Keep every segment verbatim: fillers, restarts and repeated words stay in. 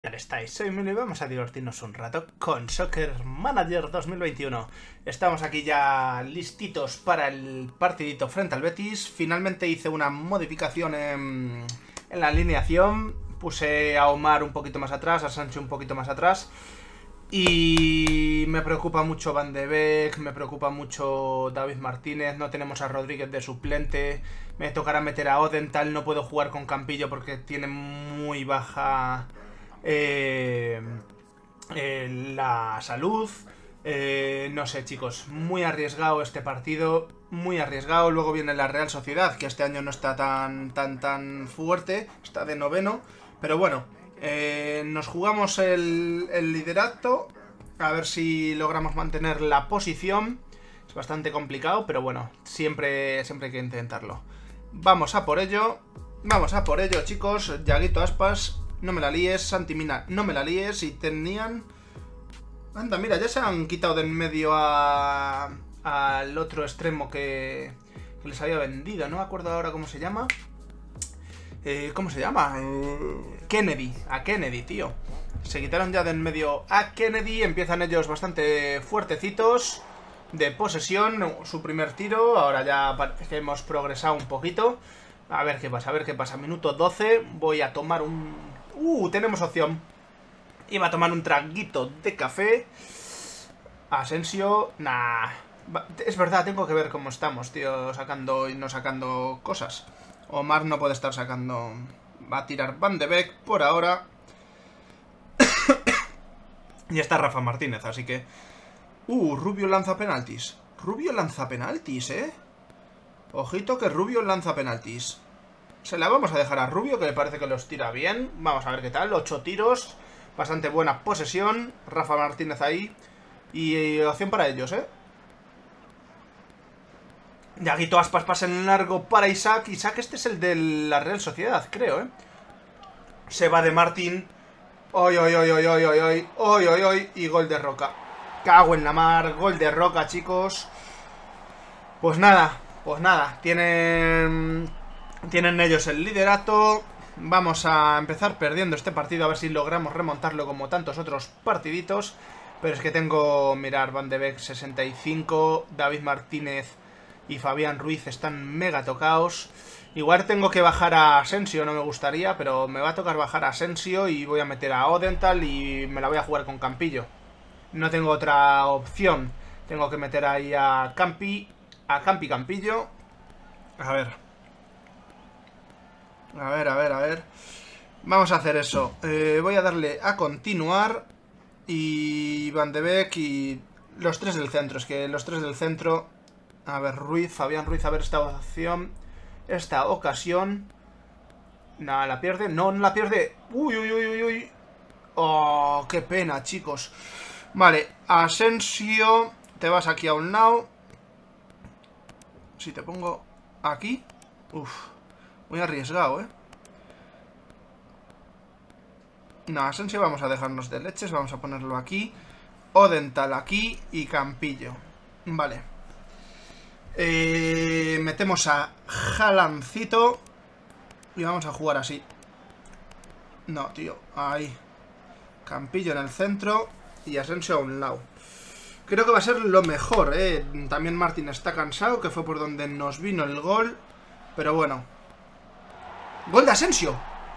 ¿Qué tal estáis? Soy Milo y vamos a divertirnos un rato con Soccer Manager dos mil veintiuno. Estamos aquí ya listitos para el partidito frente al Betis. Finalmente hice una modificación en, en la alineación. Puse a Omar un poquito más atrás, a Sancho un poquito más atrás. Y me preocupa mucho Van de Beek, me preocupa mucho David Martínez, no tenemos a Rodríguez de suplente. Me tocará meter a Odental, no puedo jugar con Campillo porque tiene muy baja... Eh, eh, la salud. eh, No sé, chicos, muy arriesgado este partido, muy arriesgado. Luego viene la Real Sociedad, que este año no está tan tan tan fuerte, está de noveno, pero bueno, eh, nos jugamos el, el liderato, a ver si logramos mantener la posición. Es bastante complicado, pero bueno, siempre, siempre hay que intentarlo. Vamos a por ello, vamos a por ello, chicos. Yaguito Aspas, no me la líes. Santi Mina, no me la líes. Y tenían... Anda, mira, ya se han quitado de en medio a... al otro extremo que... que les había vendido. No me acuerdo ahora cómo se llama. Eh, ¿Cómo se llama? Eh... Kennedy. A Kennedy, tío. Se quitaron ya de en medio a Kennedy. Empiezan ellos bastante fuertecitos de posesión. Su primer tiro. Ahora ya parece que hemos progresado un poquito. A ver qué pasa, a ver qué pasa. Minuto doce. Voy a tomar un... Uh, tenemos opción. Iba a tomar un traguito de café. Asensio, nah. Es verdad, tengo que ver cómo estamos, tío. Sacando y no sacando cosas. Omar no puede estar sacando. Va a tirar Van de Beek por ahora. Y está Rafa Martínez, así que... Uh, Rubio lanza penaltis. Rubio lanza penaltis, eh. Ojito que Rubio lanza penaltis. Se la vamos a dejar a Rubio, que me parece que los tira bien. Vamos a ver qué tal. Ocho tiros. Bastante buena posesión. Rafa Martínez ahí. Y opción para ellos, ¿eh? Yaguito Aspas pasa en largo para Isaac. Isaac, este es el de la Real Sociedad, creo, ¿eh? Se va de Martín. Oy, oy, oy, oy, oy, oy, oy. Oy, oy, oy. Y gol de Roca. Cago en la mar. Gol de Roca, chicos. Pues nada. Pues nada. Tienen... Tienen ellos el liderato. Vamos a empezar perdiendo este partido, a ver si logramos remontarlo como tantos otros partiditos. Pero es que tengo, mirar, Van de Beek sesenta y cinco, David Martínez y Fabián Ruiz están mega tocados. Igual tengo que bajar a Asensio, no me gustaría, pero me va a tocar bajar a Asensio y voy a meter a Odental y me la voy a jugar con Campillo. No tengo otra opción. Tengo que meter ahí a Campi, a Campi Campillo. A ver... A ver, a ver, a ver. Vamos a hacer eso. Eh, voy a darle a continuar. Y Van de Beek y los tres del centro. Es que los tres del centro... A ver, Ruiz, Fabián Ruiz, a ver esta ocasión. Esta ocasión. Nada, la pierde. No, no la pierde. Uy, uy, uy, uy, uy. Oh, qué pena, chicos. Vale, Asensio. Te vas aquí a un lado. Si te pongo aquí. Uf. Muy arriesgado, ¿eh? No, Asensio vamos a dejarnos de leches. Vamos a ponerlo aquí. Odental aquí y Campillo. Vale. Eh, metemos a Jalancito. Y vamos a jugar así. No, tío. Ahí. Campillo en el centro. Y Asensio a un lado. Creo que va a ser lo mejor, ¿eh? También Martín está cansado, que fue por donde nos vino el gol. Pero bueno. ¡Gol de Asensio!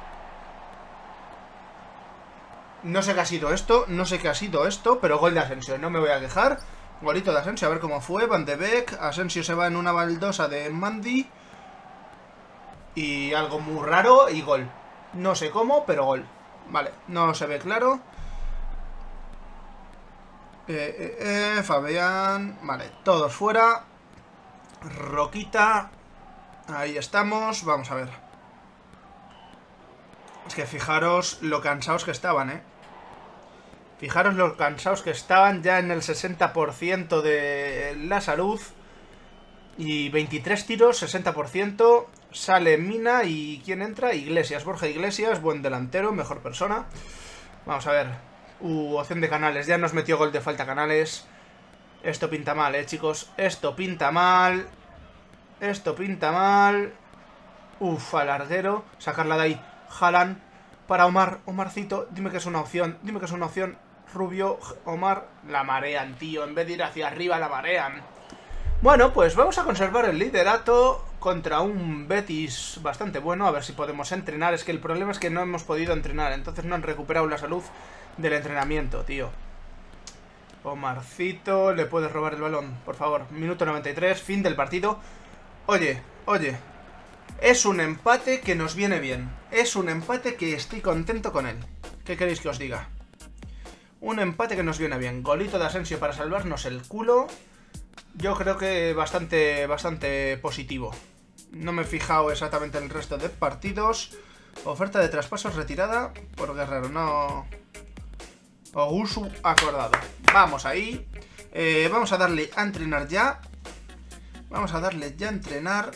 No sé qué ha sido esto, no sé qué ha sido esto, pero gol de Asensio, no me voy a quejar. Golito de Asensio, a ver cómo fue. Van de Beek, Asensio se va en una baldosa de Mandy. Y algo muy raro y gol. No sé cómo, pero gol. Vale, no se ve claro. Eh, eh, eh, Fabián. Vale, todos fuera. Roquita. Ahí estamos, vamos a ver. Es que fijaros lo cansados que estaban, ¿eh? Fijaros lo cansados que estaban, ya en el sesenta por ciento de la salud. Y veintitrés tiros, sesenta por ciento. Sale Mina y ¿quién entra? Iglesias, Borja Iglesias, buen delantero, mejor persona. Vamos a ver. Uh, opción de Canales, ya nos metió gol de falta Canales. Esto pinta mal, eh, chicos. Esto pinta mal. Esto pinta mal. Uf, al larguero. Sacarla de ahí. Haaland. para Omar. Omarcito, dime que es una opción. Dime que es una opción. Rubio, Omar. La marean, tío. En vez de ir hacia arriba, la marean. Bueno, pues vamos a conservar el liderato contra un Betis bastante bueno. A ver si podemos entrenar. Es que el problema es que no hemos podido entrenar. Entonces no han recuperado la salud del entrenamiento, tío. Omarcito, le puedes robar el balón, por favor. Minuto noventa y tres, fin del partido. Oye, oye. Es un empate que nos viene bien. Es un empate que estoy contento con él. ¿Qué queréis que os diga? Un empate que nos viene bien. Golito de Asensio para salvarnos el culo. Yo creo que bastante, bastante positivo. No me he fijado exactamente en el resto de partidos. Oferta de traspasos retirada por Guerrero. No... Ogusu acordado. Vamos ahí. Eh, vamos a darle a entrenar ya. Vamos a darle ya a entrenar.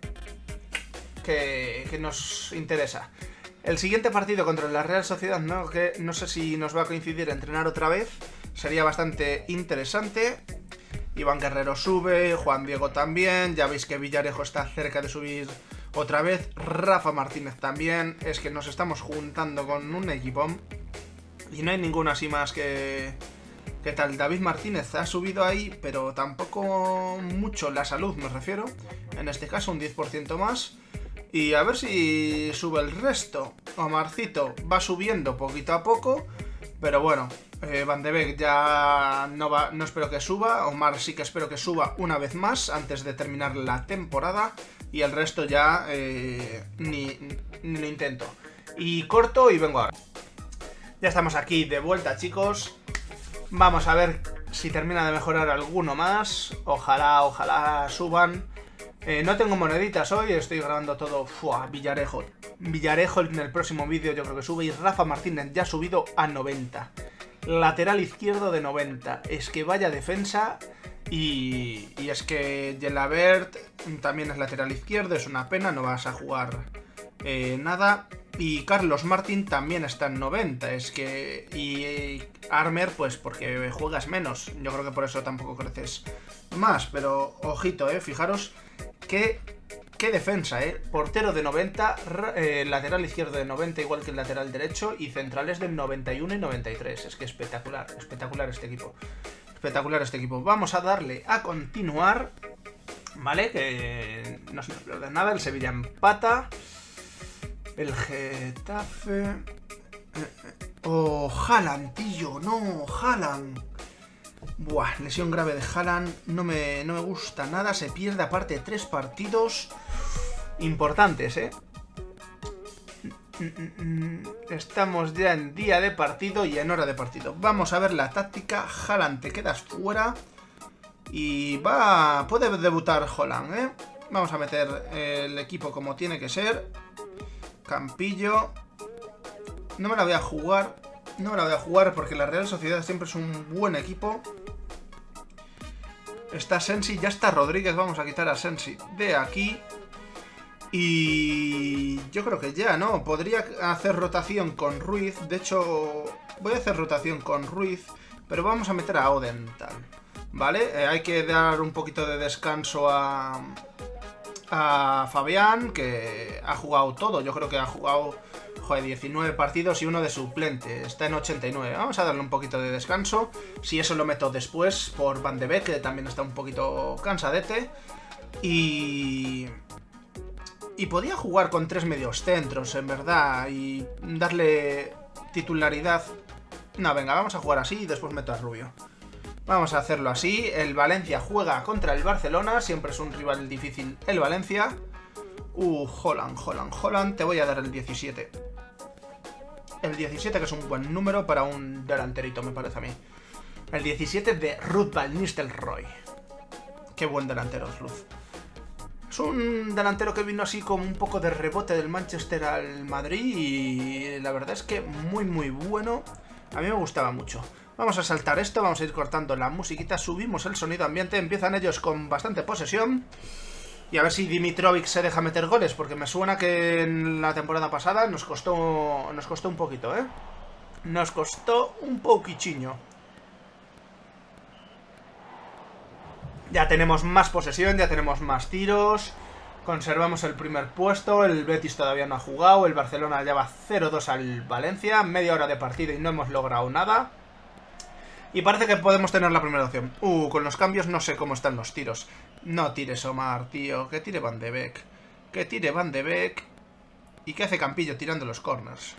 Que, que nos interesa. El siguiente partido contra la Real Sociedad, no, que no sé si nos va a coincidir entrenar otra vez. Sería bastante interesante. Iván Guerrero sube, Juan Diego también. Ya veis que Villarejo está cerca de subir otra vez. Rafa Martínez también. Es que nos estamos juntando con un equipo. Y no hay ninguno así más que... ¿Qué tal? David Martínez ha subido ahí, pero tampoco mucho la salud, me refiero. En este caso un diez por ciento más. Y a ver si sube el resto. Omarcito va subiendo poquito a poco. Pero bueno, eh, Van de Beek ya no, va, no espero que suba. Omar sí que espero que suba una vez más antes de terminar la temporada. Y el resto ya eh, ni, ni lo intento. Y corto y vengo ahora. Ya estamos aquí de vuelta, chicos. Vamos a ver si termina de mejorar alguno más. Ojalá, ojalá suban. Eh, no tengo moneditas hoy, estoy grabando todo. Fua, Villarejo. Villarejo en el próximo vídeo yo creo que sube. Y Rafa Martínez ya ha subido a noventa. Lateral izquierdo de noventa. Es que vaya defensa. Y, y es que Gelabert también es lateral izquierdo. Es una pena, no vas a jugar eh, nada. Y Carlos Martín también está en noventa. Es que... Y Armer, pues porque juegas menos. Yo creo que por eso tampoco creces más. Pero ojito, eh. Fijaros que... Qué defensa, eh. Portero de noventa, eh, lateral izquierdo de noventa, igual que el lateral derecho. Y centrales de noventa y uno y noventa y tres. Es que espectacular, espectacular este equipo. Espectacular este equipo. Vamos a darle a continuar. Vale, que no se nos pierde nada. El Sevilla empata. El Getafe... Eh, eh. Oh, Haaland, tío, no, Haaland. Buah, lesión grave de Haaland. No me, no me gusta nada. Se pierde aparte de tres partidos importantes, ¿eh? Estamos ya en día de partido y en hora de partido. Vamos a ver la táctica. Haaland, te quedas fuera. Y va... Puede debutar Haaland, ¿eh? Vamos a meter el equipo como tiene que ser. Campillo. No me la voy a jugar. No me la voy a jugar porque la Real Sociedad siempre es un buen equipo. Está Sensi, ya está Rodríguez. Vamos a quitar a Sensi de aquí. Y yo creo que ya, ¿no? Podría hacer rotación con Ruiz. De hecho, voy a hacer rotación con Ruiz. Pero vamos a meter a Odental, ¿vale? Eh, hay que dar un poquito de descanso a... a Fabián, que ha jugado todo. Yo creo que ha jugado, joder, diecinueve partidos y uno de suplente. Está en ochenta y nueve. Vamos a darle un poquito de descanso. Si eso lo meto después por Van de Beek, que también está un poquito cansadete. Y... Y podía jugar con tres medios centros, en verdad. Y darle titularidad. No, venga, vamos a jugar así y después meto a Rubio. Vamos a hacerlo así. El Valencia juega contra el Barcelona. Siempre es un rival difícil el Valencia. Uh, Haaland, Haaland, Haaland. Te voy a dar el diecisiete. El diecisiete, que es un buen número para un delanterito, me parece a mí. El diecisiete de Ruud van Nistelrooy. Qué buen delantero es Ruud. Es un delantero que vino así con un poco de rebote del Manchester al Madrid. Y la verdad es que muy, muy bueno. A mí me gustaba mucho. Vamos a saltar esto, vamos a ir cortando la musiquita, subimos el sonido ambiente, empiezan ellos con bastante posesión. Y a ver si Dimitrovic se deja meter goles, porque me suena que en la temporada pasada nos costó, nos costó un poquito, ¿eh? Nos costó un poquichiño. Ya tenemos más posesión, ya tenemos más tiros. Conservamos el primer puesto, el Betis todavía no ha jugado, el Barcelona ya va cero dos al Valencia, media hora de partido y no hemos logrado nada. Y parece que podemos tener la primera opción. Uh, con los cambios no sé cómo están los tiros. No tires Omar, tío, que tire Van de Beek. Que tire Van de Beek. ¿Y qué hace Campillo tirando los corners?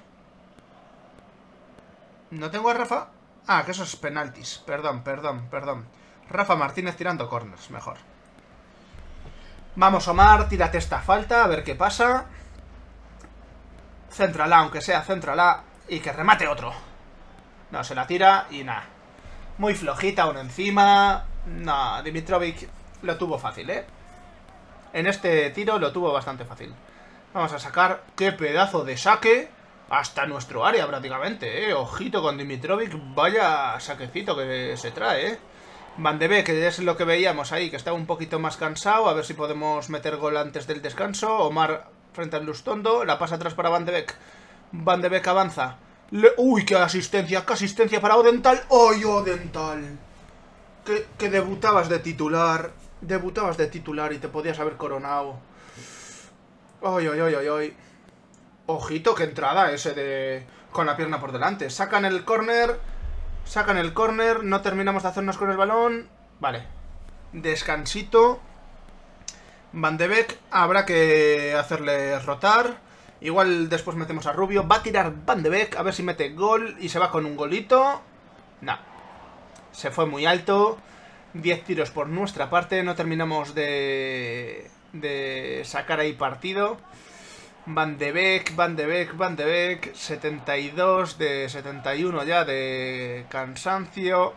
¿No tengo a Rafa? Ah, que eso es penaltis, perdón, perdón, perdón. Rafa Martínez tirando corners, mejor. Vamos, Omar, tírate esta falta, a ver qué pasa. Céntrala, aunque sea céntrala. Y que remate otro. No, se la tira y nada. Muy flojita, aún encima. No, Dimitrovic lo tuvo fácil, ¿eh? En este tiro lo tuvo bastante fácil. Vamos a sacar. ¡Qué pedazo de saque! Hasta nuestro área prácticamente, ¿eh? Ojito con Dimitrovic. Vaya saquecito que se trae, ¿eh? Van de Beek, que es lo que veíamos ahí, que estaba un poquito más cansado. A ver si podemos meter gol antes del descanso. Omar frente al Lustondo. La pasa atrás para Van de Beek. Van de Beek avanza. Le... ¡Uy, qué asistencia! ¡Qué asistencia para Odental! ¡Ay, Odental! Que, que debutabas de titular. Debutabas de titular y te podías haber coronado. ¡Ay, ay, ay, ay, ay! Ojito, qué entrada ese de... con la pierna por delante. Sacan el córner. Sacan el córner. No terminamos de hacernos con el balón. Vale. Descansito. Van de Beek. Habrá que hacerle rotar. Igual después metemos a Rubio. Va a tirar Van de Beek. A ver si mete gol. Y se va con un golito. No. Se fue muy alto. diez tiros por nuestra parte. No terminamos de... de sacar ahí partido. Van de Beek, Van de Beek, Van de Beek. setenta y dos de setenta y uno ya de cansancio.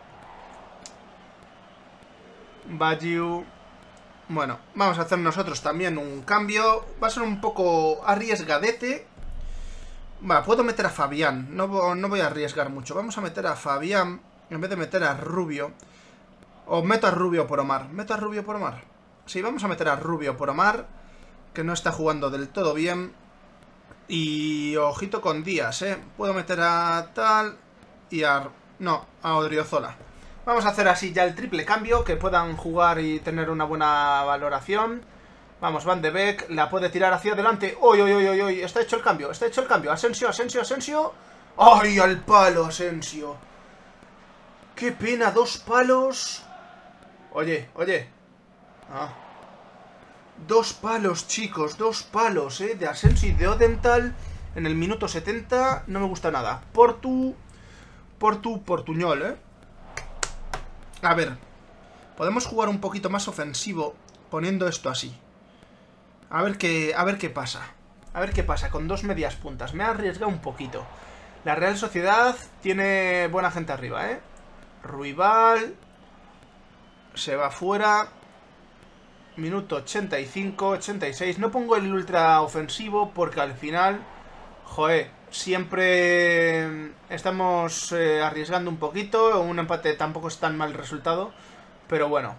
Bayu. Bueno, vamos a hacer nosotros también un cambio. Va a ser un poco arriesgadete. Va, puedo meter a Fabián. No, no voy a arriesgar mucho. Vamos a meter a Fabián en vez de meter a Rubio. O meto a Rubio por Omar. ¿Meto a Rubio por Omar? Sí, vamos a meter a Rubio por Omar, que no está jugando del todo bien. Y ojito con Díaz, ¿eh? Puedo meter a tal y a... no, a Odriozola. Vamos a hacer así ya el triple cambio, que puedan jugar y tener una buena valoración. Vamos, Van de Beek, la puede tirar hacia adelante. ¡Uy, uy, uy, uy, uy! Está hecho el cambio, está hecho el cambio. Asensio, Asensio, Asensio. ¡Ay, al palo, Asensio! ¡Qué pena, dos palos! Oye, oye. Ah. Dos palos, chicos, dos palos, ¿eh? De Asensio y de Odental en el minuto setenta. No me gusta nada. Portu... Portu... Portuñol, ¿eh? A ver. Podemos jugar un poquito más ofensivo poniendo esto así. A ver qué... A ver qué pasa. A ver qué pasa con dos medias puntas. Me ha arriesgado un poquito. La Real Sociedad tiene buena gente arriba, ¿eh? Ruibal... se va fuera... Minuto ochenta y cinco, ochenta y seis. No pongo el ultra ofensivo porque al final, joder, siempre estamos eh, arriesgando un poquito. Un empate tampoco es tan mal resultado, pero bueno.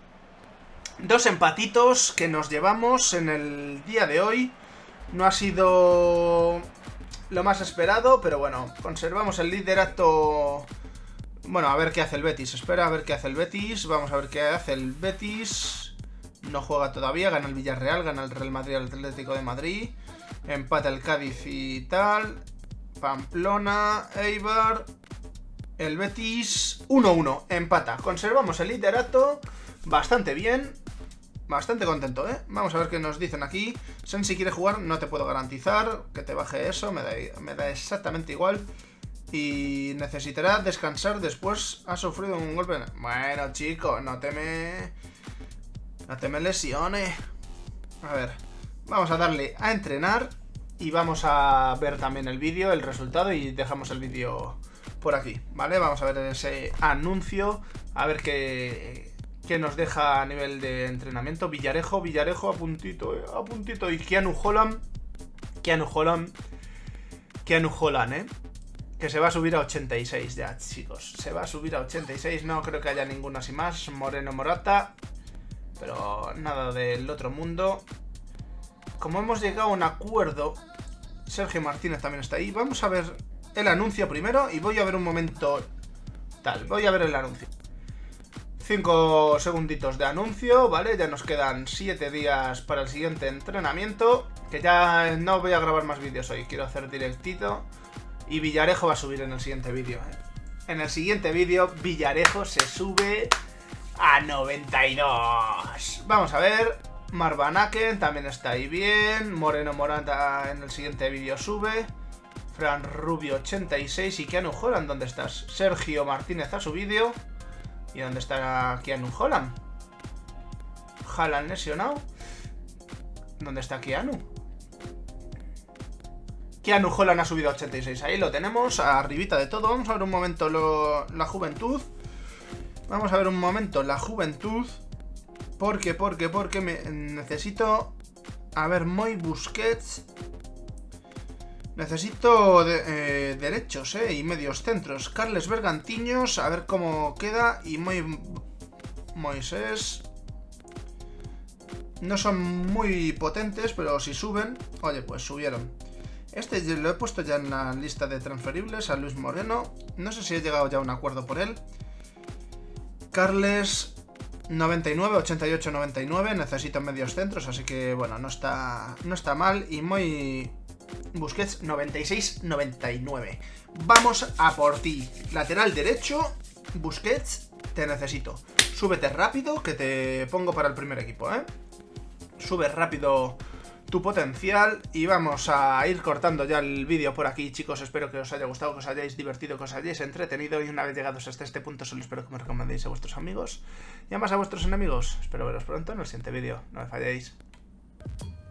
Dos empatitos que nos llevamos en el día de hoy. No ha sido lo más esperado, pero bueno, conservamos el liderato. Bueno, a ver qué hace el Betis. Espera a ver qué hace el Betis. Vamos a ver qué hace el Betis. No juega todavía, gana el Villarreal, gana el Real Madrid, el Atlético de Madrid. Empata el Cádiz y tal. Pamplona, Eibar. El Betis, uno uno, empata. Conservamos el liderato, bastante bien. Bastante contento, ¿eh? Vamos a ver qué nos dicen aquí. Sen, si quiere jugar, no te puedo garantizar que te baje eso, me da, me da exactamente igual. Y necesitará descansar después. Ha sufrido un golpe. Bueno, chico, no te me... No te me lesiones. A ver, vamos a darle a entrenar. Y vamos a ver también el vídeo, el resultado. Y dejamos el vídeo por aquí, ¿vale? Vamos a ver ese anuncio. A ver qué, qué nos deja a nivel de entrenamiento. Villarejo, Villarejo a puntito, eh, a puntito. Y Keanu Holland. Keanu Holland. Keanu Holland, ¿eh? Que se va a subir a ochenta y seis ya, chicos. Se va a subir a ochenta y seis. No creo que haya ninguno así más. Moreno, Morata. Pero nada del otro mundo. Como hemos llegado a un acuerdo, Sergio Martínez también está ahí. Vamos a ver el anuncio primero y voy a ver un momento tal. Voy a ver el anuncio. cinco segunditos de anuncio, ¿vale? Ya nos quedan siete días para el siguiente entrenamiento. Que ya no voy a grabar más vídeos hoy, quiero hacer directito. Y Villarejo va a subir en el siguiente vídeo, ¿eh? En el siguiente vídeo, Villarejo se sube a noventa y dos. Vamos a ver. Marvanaken también está ahí bien. Moreno Morata en el siguiente vídeo sube. Fran Rubio ochenta y seis. ¿Y Keanu Holland? ¿Dónde estás? Sergio Martínez a su vídeo. ¿Y dónde está Keanu Holland? Haaland lesionado. ¿Dónde está Keanu? Keanu Holland ha subido a ochenta y seis. Ahí lo tenemos, arribita de todo. Vamos a ver un momento lo, la juventud. Vamos a ver un momento la juventud. Porque, porque, porque me necesito... A ver, Moy Busquets. Necesito de, eh, derechos, eh, y medios centros. Carles Bergantiños, a ver cómo queda. Y Moy... Moisés. No son muy potentes, pero si suben... Oye, pues subieron. Este lo he puesto ya en la lista de transferibles, a Luis Moreno. No sé si he llegado ya a un acuerdo por él. Carles... noventa y nueve, ochenta y ocho, noventa y nueve. Necesito medios centros, así que bueno, no está, no está mal. Y muy... Busquets, noventa y seis, noventa y nueve. Vamos a por ti. Lateral derecho, Busquets, te necesito. Súbete rápido, que te pongo para el primer equipo, ¿eh? Sube rápido tu potencial. Y vamos a ir cortando ya el vídeo por aquí, chicos. Espero que os haya gustado, que os hayáis divertido, que os hayáis entretenido. Y una vez llegados hasta este punto, solo espero que me recomendéis a vuestros amigos y además a vuestros enemigos. Espero veros pronto en el siguiente vídeo. No me falléis.